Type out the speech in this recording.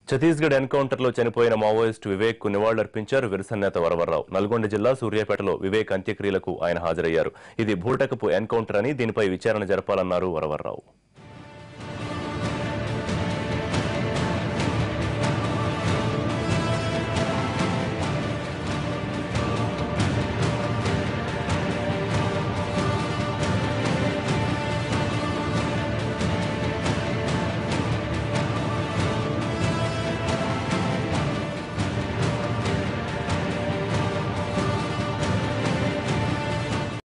ఛత్తీస్గఢ్ ఎన్కౌంటర్లో చనిపోయిన మావోయిస్టు వివేక్ కు నివాళులర్పించారు విరసన నేత వరవర్రావు. నల్గొండ జిల్లా సూర్యాపేటలో వివేక్ అంత్యక్రియలకు ఆయన హాజరయ్యారు. ఇది భూటకపు ఎన్కౌంటర్ అని, దీనిపై విచారణ జరపాలన్నారు వరవర్రావు.